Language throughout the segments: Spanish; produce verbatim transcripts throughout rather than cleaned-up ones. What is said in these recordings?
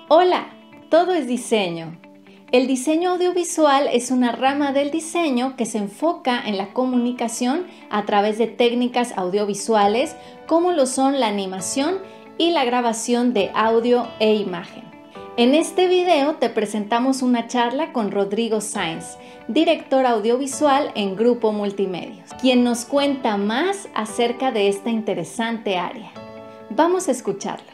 Hola, todo es diseño. El diseño audiovisual es una rama del diseño que se enfoca en la comunicación a través de técnicas audiovisuales como lo son la animación y la grabación de audio e imagen. En este video te presentamos una charla con Rodrigo Sáenz, director audiovisual en Grupo Multimedios, quien nos cuenta más acerca de esta interesante área. Vamos a escucharlo.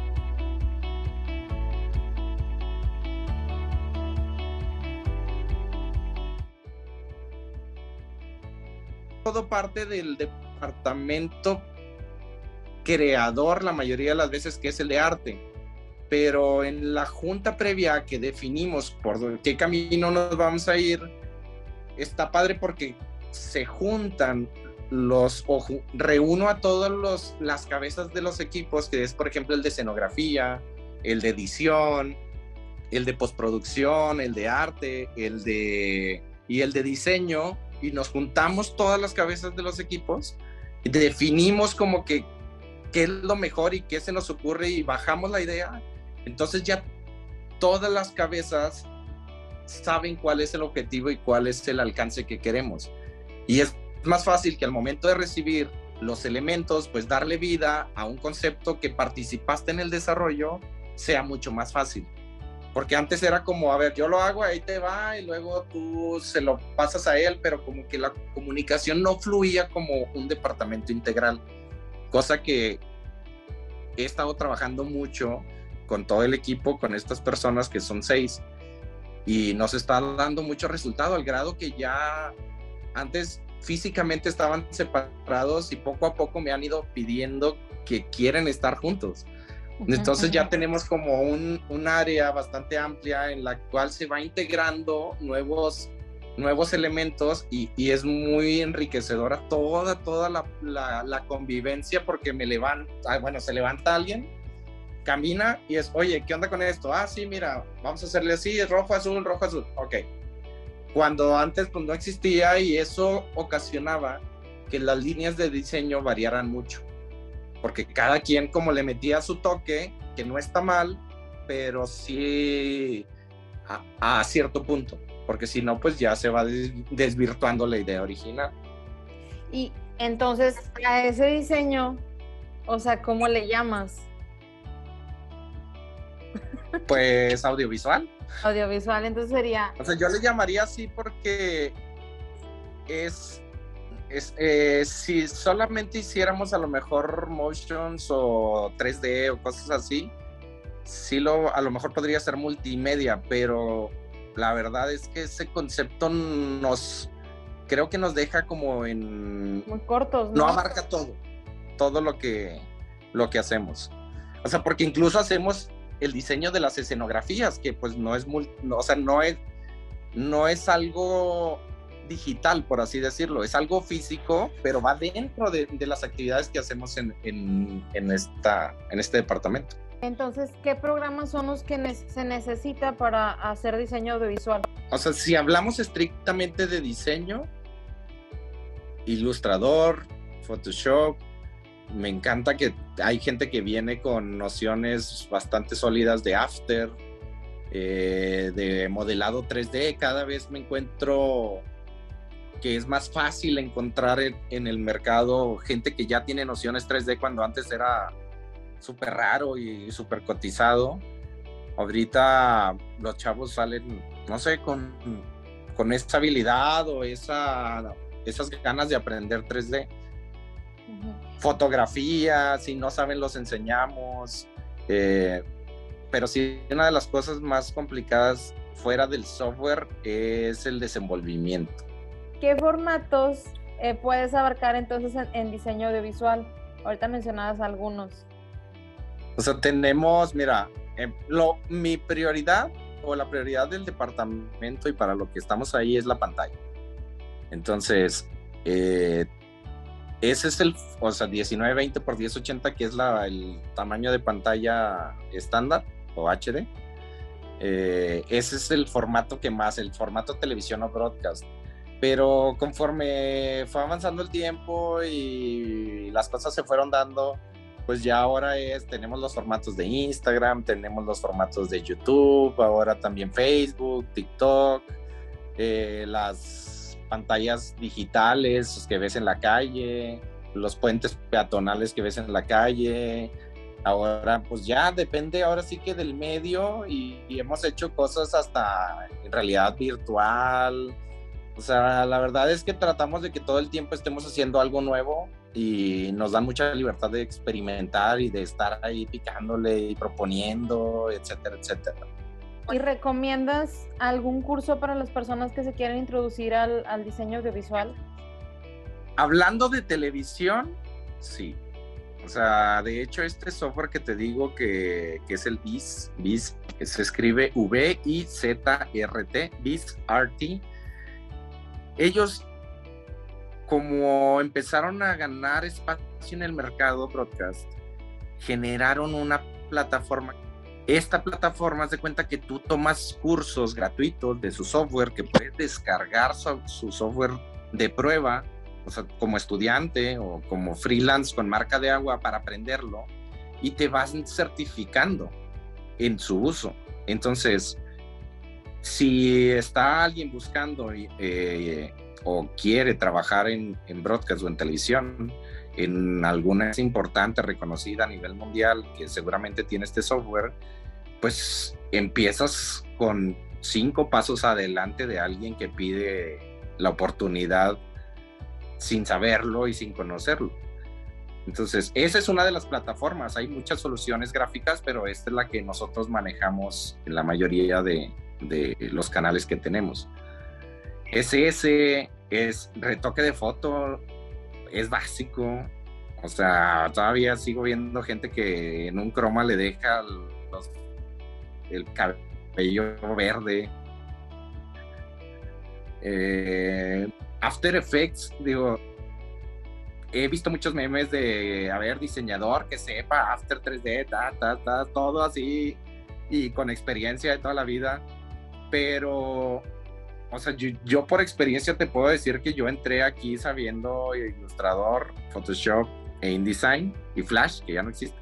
Todo parte del departamento creador la mayoría de las veces, que es el de arte, pero en la junta previa que definimos por qué camino nos vamos a ir, está padre porque se juntan los, o reúno a todas las cabezas de los equipos, que es por ejemplo el de escenografía, el de edición, el de postproducción, el de arte, el de y el de diseño, y nos juntamos todas las cabezas de los equipos y definimos como que qué es lo mejor y qué se nos ocurre y bajamos la idea. Entonces ya todas las cabezas saben cuál es el objetivo y cuál es el alcance que queremos. Y es más fácil que al momento de recibir los elementos, pues darle vida a un concepto que participaste en el desarrollo, sea mucho más fácil. Porque antes era como, a ver, yo lo hago, ahí te va, y luego tú se lo pasas a él, pero como que la comunicación no fluía como un departamento integral. Cosa que he estado trabajando mucho con todo el equipo, con estas personas que son seis, y nos está dando mucho resultado, al grado que ya antes físicamente estaban separados y poco a poco me han ido pidiendo que quieren estar juntos. Entonces ya tenemos como un, un área bastante amplia en la cual se va integrando nuevos, nuevos elementos y, y es muy enriquecedora toda, toda la, la, la convivencia, porque me levanta, bueno, se levanta alguien, camina y es, oye, ¿qué onda con esto? Ah, sí, mira, vamos a hacerle así, rojo, azul, rojo, azul, ok. Cuando antes pues no existía, y eso ocasionaba que las líneas de diseño variaran mucho, porque cada quien como le metía su toque, que no está mal, pero sí a, a cierto punto, porque si no, pues ya se va des, desvirtuando la idea original. Y entonces, a ese diseño, o sea, ¿cómo le llamas? Pues audiovisual. Audiovisual, entonces sería... O sea, yo le llamaría así porque es... Es, eh, si solamente hiciéramos a lo mejor motions o tres D o cosas así, sí lo, a lo mejor podría ser multimedia, pero la verdad es que ese concepto nos, creo que nos deja como en... Muy cortos, ¿no? No abarca todo, todo lo que, lo que hacemos. O sea, porque incluso hacemos el diseño de las escenografías, que pues no es, multi, no, o sea, no es, no es algo digital, por así decirlo, es algo físico, pero va dentro de, de las actividades que hacemos en, en, en, esta, en este departamento. Entonces, ¿qué programas son los que ne- se necesita para hacer diseño audiovisual? O sea, si hablamos estrictamente de diseño, Illustrator, Photoshop, me encanta que hay gente que viene con nociones bastante sólidas de After, eh, de modelado tres D. Cada vez me encuentro que es más fácil encontrar en, en el mercado gente que ya tiene nociones tres D, cuando antes era súper raro y súper cotizado. Ahorita los chavos salen, no sé, con, con esa habilidad o esa, esas ganas de aprender tres D. Uh-huh. Fotografía, si no saben los enseñamos, eh, pero sí, una de las cosas más complicadas fuera del software es el desenvolvimiento. ¿Qué formatos eh, puedes abarcar entonces en, en diseño audiovisual? Ahorita mencionabas algunos. O sea, tenemos, mira, eh, lo, mi prioridad o la prioridad del departamento y para lo que estamos ahí es la pantalla. Entonces, eh, ese es el, o sea, diecinueve veinte por diez ochenta, que es la, el tamaño de pantalla estándar o H D. Eh, ese es el formato que más, el formato televisión o broadcast. Pero conforme fue avanzando el tiempo y las cosas se fueron dando, pues ya ahora es, tenemos los formatos de Instagram, tenemos los formatos de YouTube, ahora también Facebook, TikTok, eh, las pantallas digitales que ves en la calle, los puentes peatonales que ves en la calle. Ahora pues ya depende ahora sí que del medio, y, y hemos hecho cosas hasta en realidad virtual. O sea, la verdad es que tratamos de que todo el tiempo estemos haciendo algo nuevo, y nos dan mucha libertad de experimentar y de estar ahí picándole y proponiendo, etcétera, etcétera. ¿Y recomiendas algún curso para las personas que se quieren introducir al, al diseño audiovisual? Hablando de televisión, sí. O sea, de hecho, este software que te digo que, que es el V I Z, V I Z, que se escribe V I Z R T, V I Z R T, ellos, como empezaron a ganar espacio en el mercado broadcast, generaron una plataforma. Esta plataforma, haz de cuenta que tú tomas cursos gratuitos de su software, que puedes descargar su, su software de prueba, o sea, como estudiante o como freelance con marca de agua para aprenderlo, y te vas certificando en su uso. Entonces, si está alguien buscando eh, o quiere trabajar en, en broadcast o en televisión, en alguna es importante, reconocida a nivel mundial, que seguramente tiene este software, pues empiezas con cinco pasos adelante de alguien que pide la oportunidad sin saberlo y sin conocerlo. Entonces, esa es una de las plataformas. Hay muchas soluciones gráficas, pero esta es la que nosotros manejamos en la mayoría de, de los canales que tenemos. S S es retoque de foto, es básico. O sea, todavía sigo viendo gente que en un croma le deja los, el cabello verde. Eh, After Effects, digo, he visto muchos memes de, a ver, diseñador que sepa After tres D, ta, ta, ta, todo así, y con experiencia de toda la vida, pero, o sea, yo, yo por experiencia te puedo decir que yo entré aquí sabiendo Illustrator, Photoshop e InDesign y Flash, que ya no existe,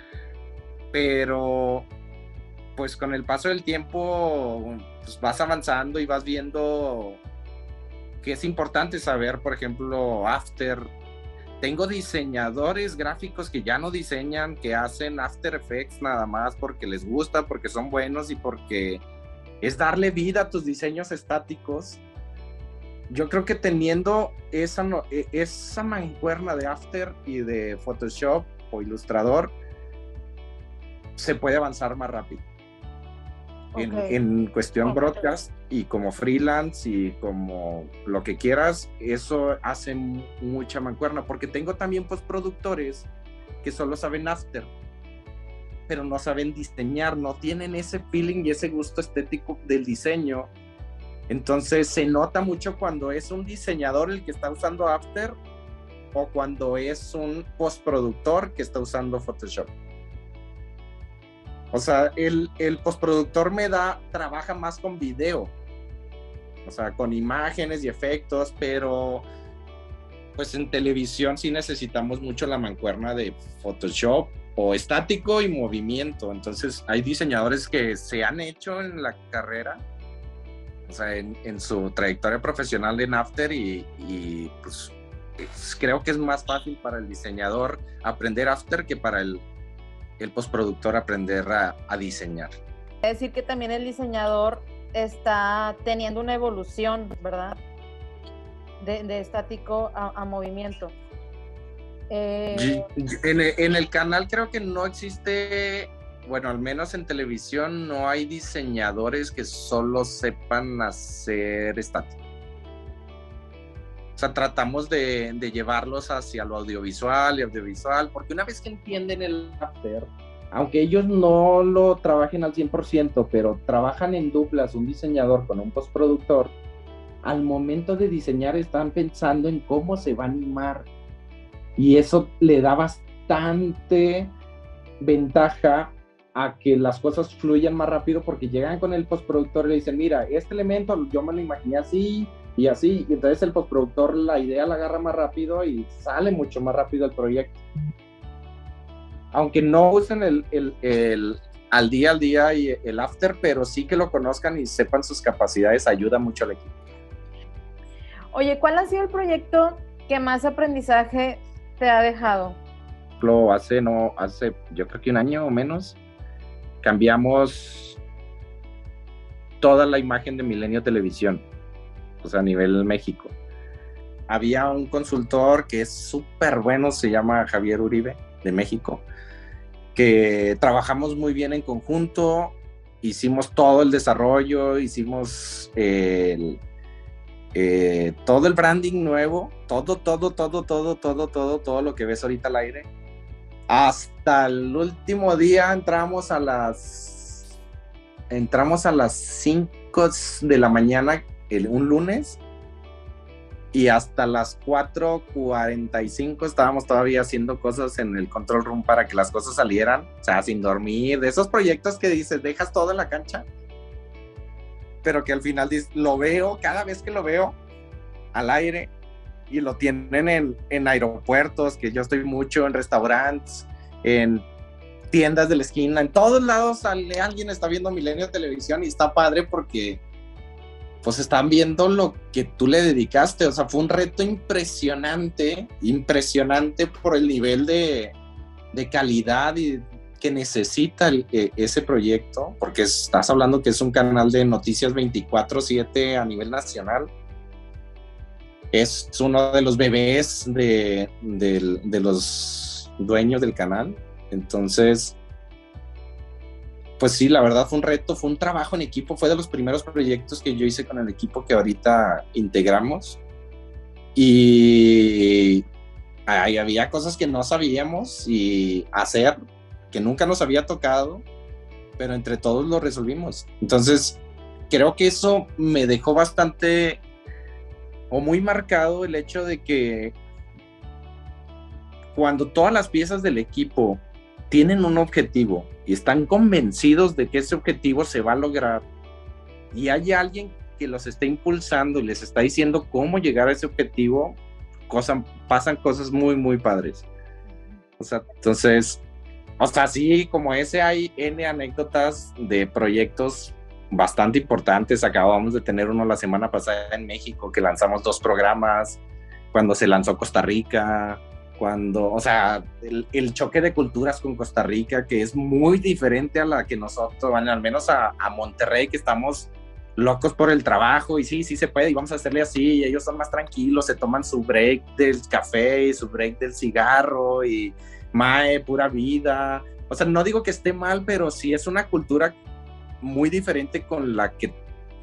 pero pues con el paso del tiempo pues vas avanzando y vas viendo que es importante saber, por ejemplo, After. Tengo diseñadores gráficos que ya no diseñan, que hacen After Effects nada más porque les gusta, porque son buenos y porque es darle vida a tus diseños estáticos. Yo creo que teniendo esa, esa mancuerna de After y de Photoshop o Illustrator, se puede avanzar más rápido. Okay. En, en cuestión okay. broadcast y como freelance y como lo que quieras, eso hace mucha mancuerna, porque tengo también postproductores que solo saben After, pero no saben diseñar, no tienen ese feeling y ese gusto estético del diseño. Entonces se nota mucho cuando es un diseñador el que está usando After o cuando es un postproductor que está usando Photoshop. O sea, el, el postproductor me da, trabaja más con video, o sea, con imágenes y efectos, pero pues en televisión sí necesitamos mucho la mancuerna de Photoshop o estático y movimiento. Entonces hay diseñadores que se han hecho en la carrera, o sea, en, en su trayectoria profesional en After, y, y pues creo que es más fácil para el diseñador aprender After que para el el postproductor aprender a, a diseñar. Es decir que también el diseñador está teniendo una evolución, ¿verdad? De, de estático a, a movimiento. Eh... En, el, en el canal creo que no existe, bueno, al menos en televisión no hay diseñadores que solo sepan hacer estático. O sea, tratamos de, de llevarlos hacia lo audiovisual y audiovisual, porque una vez que entienden el After, aunque ellos no lo trabajen al cien por ciento, pero trabajan en duplas, un diseñador con un postproductor, al momento de diseñar están pensando en cómo se va a animar, y eso le da bastante ventaja a que las cosas fluyan más rápido, porque llegan con el postproductor y le dicen, mira, este elemento yo me lo imaginé así, y así, y entonces el postproductor la idea la agarra más rápido y sale mucho más rápido el proyecto. aunque no usen el, el, el al día al día y el after, pero sí que lo conozcan y sepan sus capacidades, ayuda mucho al equipo. Oye, ¿cuál ha sido el proyecto que más aprendizaje te ha dejado? Hace, no, hace yo creo que un año o menos, cambiamos toda la imagen de Milenio Televisión, o sea, a nivel México. Había un consultor que es súper bueno, se llama Javier Uribe, de México, que trabajamos muy bien en conjunto, hicimos todo el desarrollo, hicimos el, eh, todo el branding nuevo, todo, todo, todo, todo, todo, todo, todo lo que ves ahorita al aire. Hasta el último día entramos a las entramos a las cinco de la mañana el, un lunes, y hasta las cuatro cuarenta y cinco estábamos todavía haciendo cosas en el control room para que las cosas salieran, o sea, sin dormir, de esos proyectos que dices, dejas todo en la cancha, pero que al final lo veo, cada vez que lo veo al aire, y lo tienen en, en aeropuertos, que yo estoy mucho, en restaurantes, en tiendas de la esquina, en todos lados sale, alguien está viendo Milenio Televisión, y está padre porque pues están viendo lo que tú le dedicaste. O sea, fue un reto impresionante, impresionante por el nivel de, de calidad y que necesita el, ese proyecto, porque estás hablando que es un canal de noticias veinticuatro siete a nivel nacional. Es uno de los bebés de, de, de los dueños del canal. Entonces, pues sí, la verdad fue un reto, fue un trabajo en equipo, fue de los primeros proyectos que yo hice con el equipo que ahorita integramos, y ahí había cosas que no sabíamos y hacer, que nunca nos había tocado, pero entre todos lo resolvimos. Entonces, creo que eso me dejó bastante o muy marcado el hecho de que cuando todas las piezas del equipo tienen un objetivo y están convencidos de que ese objetivo se va a lograr, y hay alguien que los está impulsando y les está diciendo cómo llegar a ese objetivo, cosa, pasan cosas muy, muy padres. O sea, entonces, o sea, sí, como ese hay N anécdotas de proyectos bastante importantes. Acabamos de tener uno la semana pasada en México, que lanzamos dos programas, cuando se lanzó Costa Rica, cuando, o sea, el, el choque de culturas con Costa Rica, que es muy diferente a la que nosotros, bueno, al menos a, a Monterrey, que estamos locos por el trabajo, y sí, sí se puede, y vamos a hacerle así, y ellos son más tranquilos, se toman su break del café, y su break del cigarro, y mae, pura vida. O sea, no digo que esté mal, pero sí es una cultura muy diferente con la que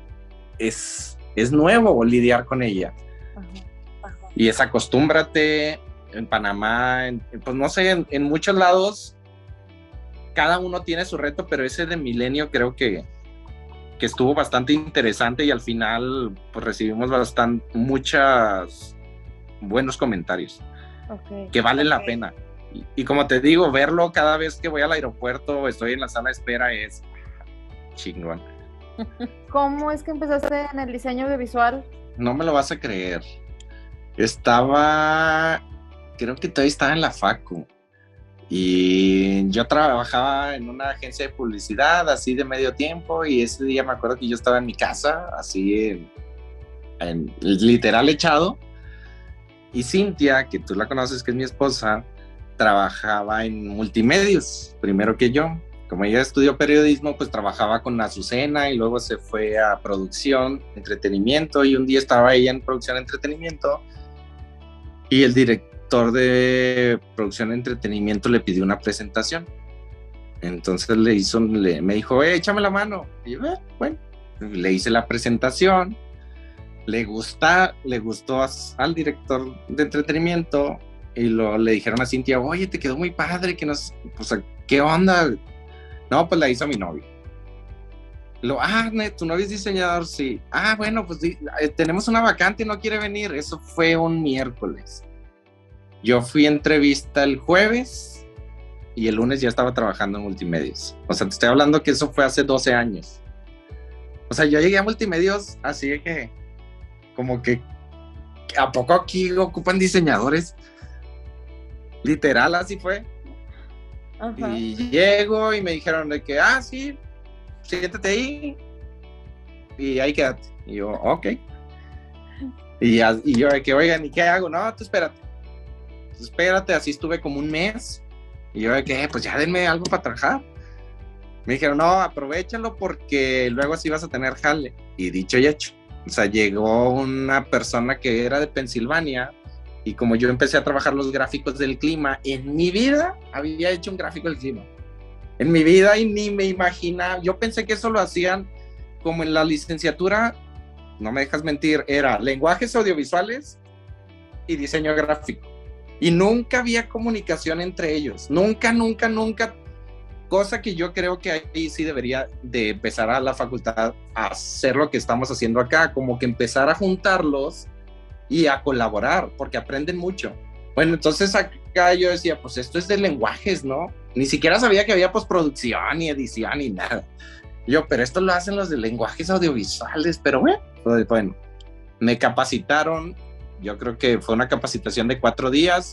es, es nuevo lidiar con ella. Ajá, ajá. Y es acostúmbrate. En Panamá, en, pues no sé, en, en muchos lados cada uno tiene su reto, pero ese de Milenio creo que, que estuvo bastante interesante, y al final pues recibimos bastante, muchos buenos comentarios, okay, que valen okay. la pena. Y, y como te digo, verlo cada vez que voy al aeropuerto, estoy en la sala de espera, es chingón. ¿Cómo es que empezaste en el diseño audiovisual? No me lo vas a creer. Estaba... creo que todavía estaba en la facu, y yo trabajaba en una agencia de publicidad así de medio tiempo, y ese día me acuerdo que yo estaba en mi casa así en, en, literal echado, y Cintia, que tú la conoces, que es mi esposa, trabajaba en multimedios primero que yo. Como ella estudió periodismo, pues trabajaba con Azucena, y luego se fue a producción, entretenimiento, y un día estaba ella en producción, entretenimiento, y el director de producción de entretenimiento le pidió una presentación. Entonces le hizo, le, me dijo, eh, échame la mano. Y yo, eh, bueno, le hice la presentación, le gusta, le gustó a, al director de entretenimiento, y lo, le dijeron a Cintia, oye, te quedó muy padre, que nos, pues, ¿qué onda? No, pues la hizo mi novio. Lo, ah, ¿tu novio es diseñador? Sí. Ah, bueno, pues eh, tenemos una vacante y no quiere venir. Eso fue un miércoles. Yo fui a entrevista el jueves, y el lunes ya estaba trabajando en multimedios. O sea, te estoy hablando que eso fue hace doce años. O sea, yo llegué a multimedios así de que, como que, ¿a poco aquí ocupan diseñadores? Literal, así fue. Ajá. Y llego y me dijeron de que, ah, sí, siéntate ahí y ahí quédate. Y yo, ok. Y, ya, y yo de que, oigan, ¿y qué hago? No, tú espérate. Tú espérate, así estuve como un mes. Y yo de que, pues ya denme algo para trabajar. Me dijeron, no, aprovechalo porque luego así vas a tener jale. Y dicho y hecho. O sea, llegó una persona que era de Pensilvania y como yo empecé a trabajar los gráficos del clima, en mi vida había hecho un gráfico del clima. En mi vida y ni me imaginaba. Yo pensé que eso lo hacían como en la licenciatura, no me dejas mentir, era lenguajes audiovisuales y diseño gráfico. Y nunca había comunicación entre ellos. Nunca, nunca, nunca. Cosa que yo creo que ahí sí debería de empezar a la facultad a hacer lo que estamos haciendo acá, como que empezar a juntarlos y a colaborar, porque aprenden mucho. Bueno, entonces acá yo decía, pues esto es de lenguajes, ¿no? Ni siquiera sabía que había postproducción, ni edición, ni nada. Yo, pero esto lo hacen los de lenguajes audiovisuales, pero bueno, pues, bueno, me capacitaron, yo creo que fue una capacitación de cuatro días,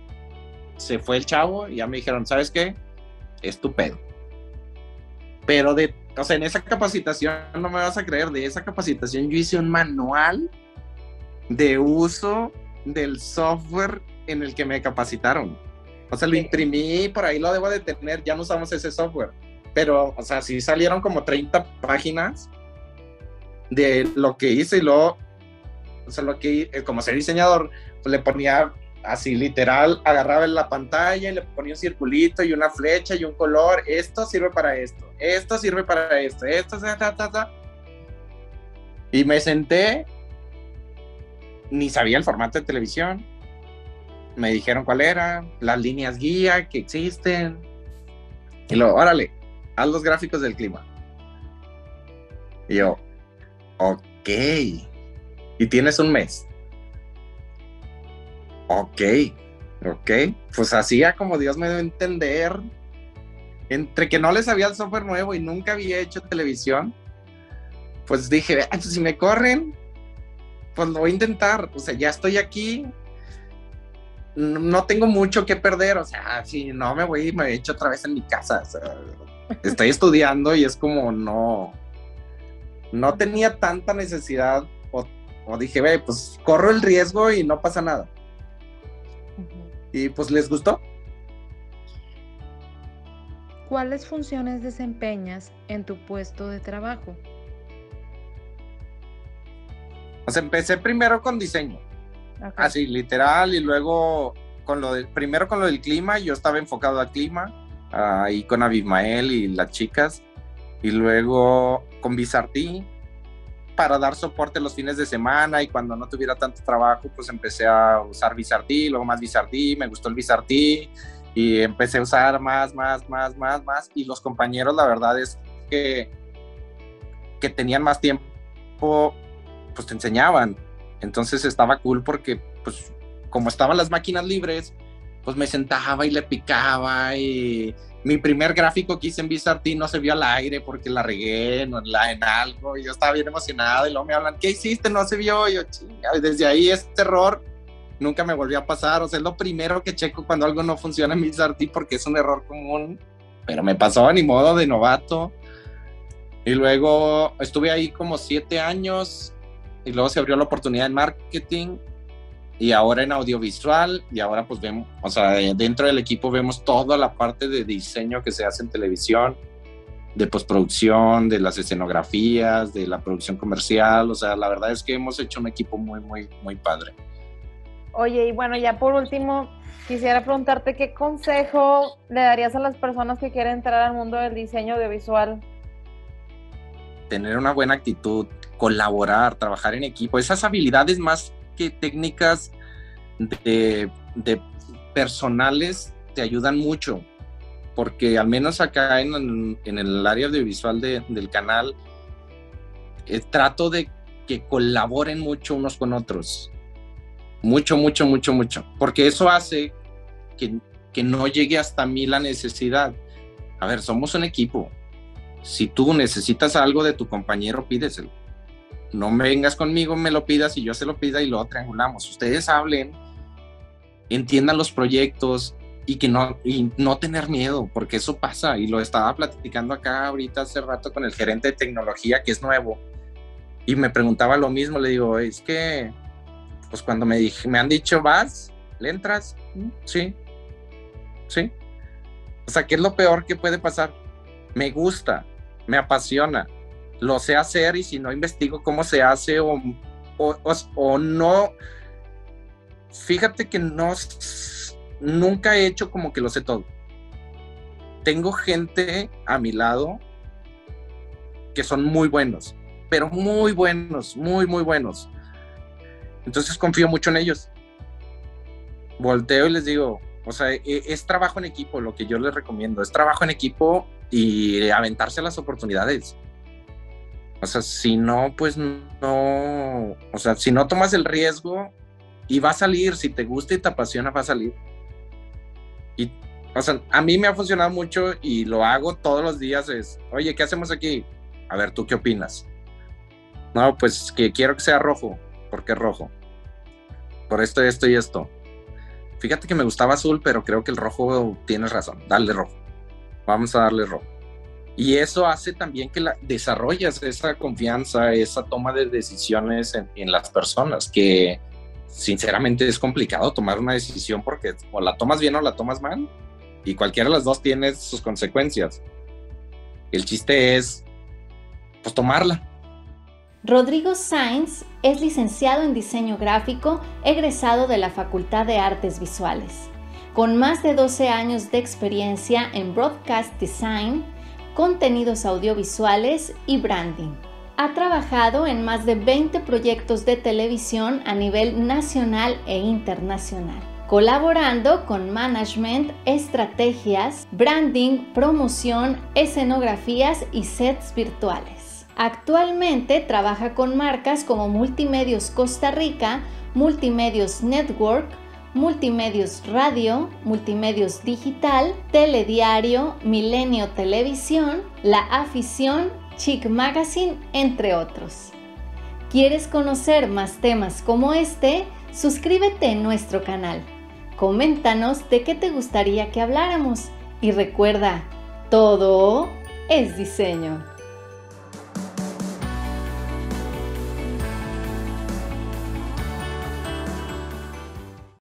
se fue el chavo y ya me dijeron, ¿sabes qué? Es tu pedo. Pero de, o sea, en esa capacitación, no me vas a creer, de esa capacitación yo hice un manual de uso del software en el que me capacitaron. O sea, lo imprimí, por ahí lo debo de tener, ya no usamos ese software. Pero, o sea, sí salieron como treinta páginas de lo que hice y luego, o sea, lo que, como ser diseñador, pues le ponía así literal, agarraba en la pantalla y le ponía un circulito y una flecha y un color, esto sirve para esto, esto sirve para esto, esto, ta, ta, ta, ta. Y me senté, ni sabía el formato de televisión, me dijeron cuál era, las líneas guía que existen, y luego, órale, haz los gráficos del clima. Y yo, ok, y tienes un mes. Ok, ok, pues hacía como Dios me dio a entender, entre que no les sabía el software nuevo y nunca había hecho televisión, pues dije, pues si me corren, pues lo voy a intentar, o sea, ya estoy aquí, no tengo mucho que perder, o sea, si no me voy y me echo otra vez en mi casa, o sea, estoy estudiando y es como no, no tenía tanta necesidad, o, o dije, ve, pues corro el riesgo y no pasa nada. Y pues les gustó. ¿Cuáles funciones desempeñas en tu puesto de trabajo? O sea, empecé primero con diseño, Okay. así literal, y luego con lo de, primero con lo del clima, yo estaba enfocado al clima, ahí con Abimael y las chicas, y luego con Bizartí para dar soporte los fines de semana, y cuando no tuviera tanto trabajo, pues empecé a usar Bizartí, luego más Bizartí, me gustó el Bizartí, y empecé a usar más, más, más, más, más, y los compañeros, la verdad es que, que tenían más tiempo, pues te enseñaban, entonces estaba cool porque, pues, como estaban las máquinas libres, pues me sentaba y le picaba, y mi primer gráfico que hice en Bizartí no se vio al aire porque la regué en, la, en algo, y yo estaba bien emocionado, y luego me hablan, ¿qué hiciste? No se vio, y yo, chinga, y desde ahí este error nunca me volvió a pasar, o sea, es lo primero que checo cuando algo no funciona en Bizartí porque es un error común, pero me pasó ni modo de novato, y luego estuve ahí como siete años, y luego se abrió la oportunidad en marketing, y ahora en audiovisual, y ahora pues vemos, o sea, dentro del equipo vemos toda la parte de diseño que se hace en televisión, de postproducción, de las escenografías, de la producción comercial, o sea, la verdad es que hemos hecho un equipo muy, muy, muy padre. Oye, y bueno, ya por último, quisiera preguntarte qué consejo le darías a las personas que quieren entrar al mundo del diseño audiovisual. Tener una buena actitud, colaborar, trabajar en equipo, esas habilidades más que técnicas de, de personales te ayudan mucho, porque al menos acá en, en el área audiovisual de, del canal, eh, trato de que colaboren mucho unos con otros, mucho, mucho, mucho, mucho, porque eso hace que, que no llegue hasta mí la necesidad. A ver, somos un equipo. Si tú necesitas algo de tu compañero, pídeselo. No me vengas conmigo, me lo pidas y yo se lo pida y lo triangulamos. Ustedes hablen, entiendan los proyectos, y que no, y no tener miedo, porque eso pasa, y lo estaba platicando acá ahorita hace rato con el gerente de tecnología, que es nuevo, y me preguntaba lo mismo. Le digo, es que, pues cuando me, dije, me han dicho, vas, ¿le entras? Sí, sí. O sea, ¿qué es lo peor que puede pasar? Me gusta, me apasiona, lo sé hacer, y si no investigo cómo se hace o, o, o, o no, fíjate que no, nunca he hecho como que lo sé todo. Tengo gente a mi lado que son muy buenos, pero muy buenos, muy, muy buenos. Entonces confío mucho en ellos. Volteo y les digo, o sea, es trabajo en equipo lo que yo les recomiendo, es trabajo en equipo y aventarse las oportunidades. O sea, si no, pues no, o sea, si no tomas el riesgo, y va a salir, si te gusta y te apasiona, va a salir. Y, o sea, a mí me ha funcionado mucho y lo hago todos los días, es, oye, ¿qué hacemos aquí? A ver, ¿tú qué opinas? No, pues que quiero que sea rojo. ¿Por qué rojo? Por esto, esto y esto. Fíjate que me gustaba azul, pero creo que el rojo, tienes razón, dale rojo. Vamos a darle rojo. Y eso hace también que la, desarrollas esa confianza, esa toma de decisiones en, en las personas, que sinceramente es complicado tomar una decisión porque o la tomas bien o la tomas mal, y cualquiera de las dos tiene sus consecuencias. El chiste es, pues, tomarla. Rodrigo Sainz es licenciado en diseño gráfico, egresado de la Facultad de Artes Visuales, con más de doce años de experiencia en broadcast design, contenidos audiovisuales y branding. Ha trabajado en más de veinte proyectos de televisión a nivel nacional e internacional, colaborando con management, estrategias, branding, promoción, escenografías y sets virtuales. Actualmente trabaja con marcas como Multimedios Costa Rica, Multimedios Network, Multimedios Radio, Multimedios Digital, Telediario, Milenio Televisión, La Afición, Chic Magazine, entre otros. ¿Quieres conocer más temas como este? Suscríbete en nuestro canal. Coméntanos de qué te gustaría que habláramos. Y recuerda, todo es diseño.